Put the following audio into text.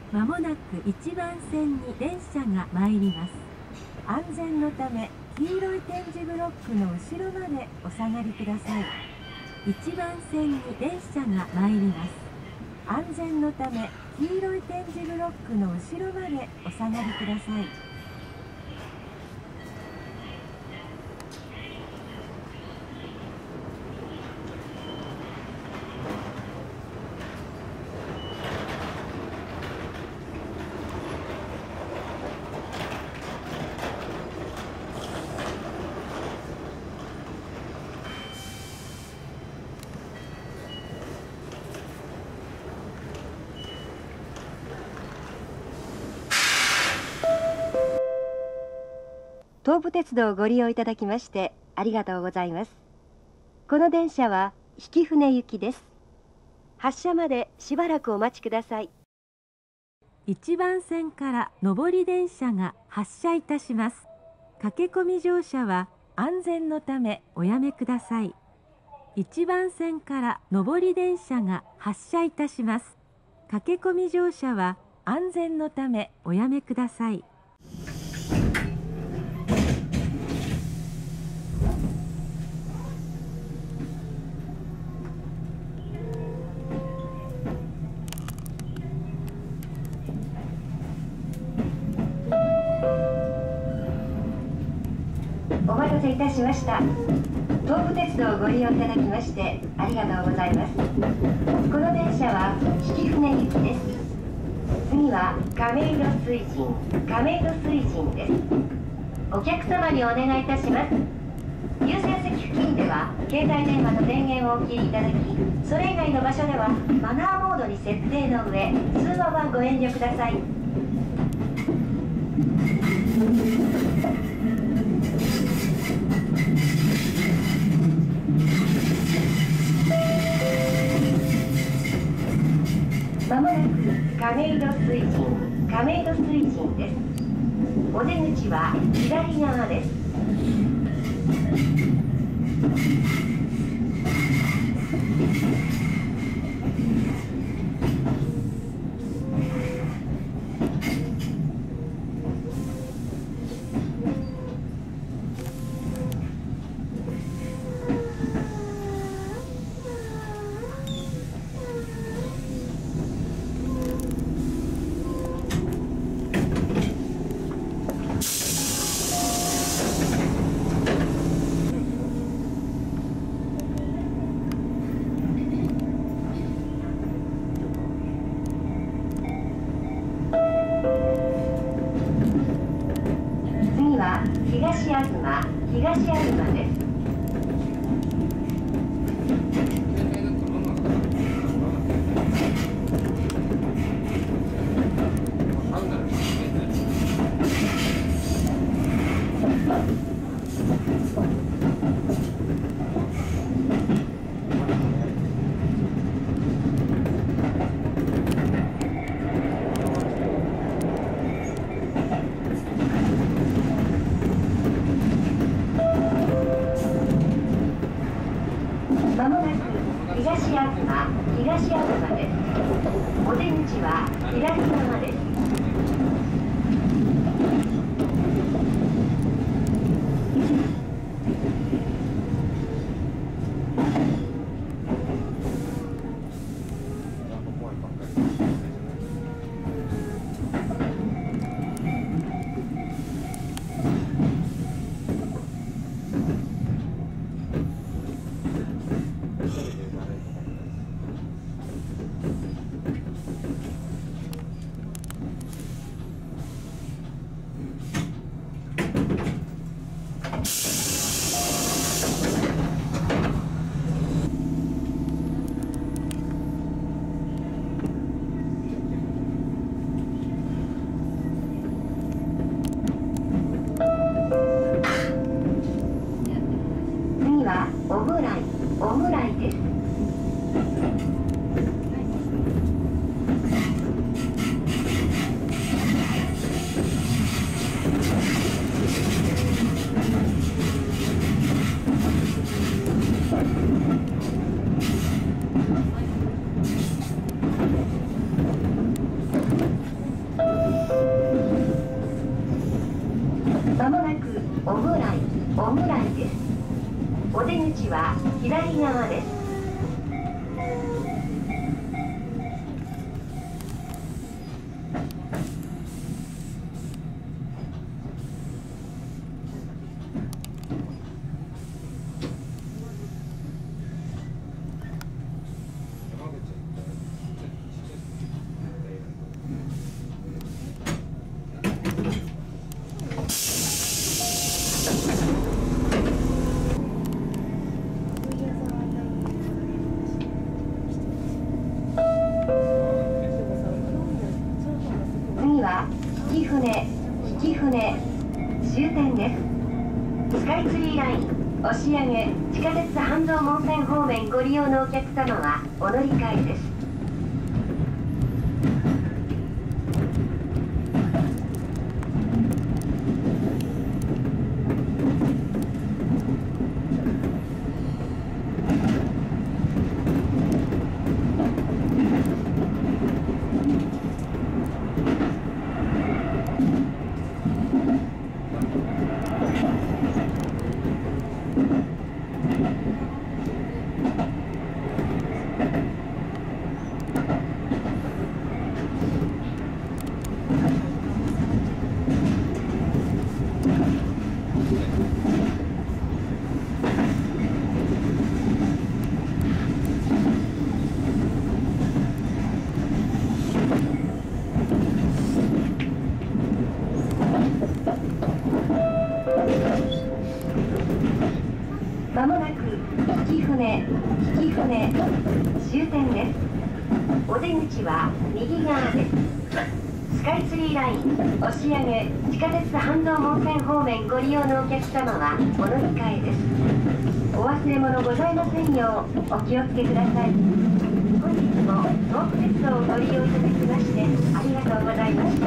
まもなく1番線に電車が参ります。安全のため黄色い点字ブロックの後ろまでお下がりください。1番線に電車が参ります。安全のため黄色い点字ブロックの後ろまでお下がりください。 東武鉄道をご利用いただきましてありがとうございます。この電車は曳舟行きです。発車までしばらくお待ちください。 1番線から上り電車が発車いたします。駆け込み乗車は安全のためおやめください。1番線から上り電車が発車いたします。駆け込み乗車は安全のためおやめください。 お待たせいたしました。東武鉄道をご利用いただきましてありがとうございます。この電車は曳舟行きです。次は亀戸水神です。お客様にお願いいたします。優先席付近では携帯電話の電源をお切りいただき、それ以外の場所ではマナーモードに設定の上、通話はご遠慮ください。まもなく亀戸水神です。お出口は左側です。東東です。まもなく東東です。お出口は左側です。 まもなくオムライです。お出口は左側です。次は曳舟終点です。スカイツリーライン押上地下鉄半蔵門線方面ご利用のお客様はお乗り換えです。まもなく曳舟終点です。お出口は右側です。スカイツリーライン押上地下鉄半蔵門線方面ご利用のお客様はお乗り換えです。お忘れ物ございませんようお気をつけください。本日も東北鉄道をご利用いただきましてありがとうございました。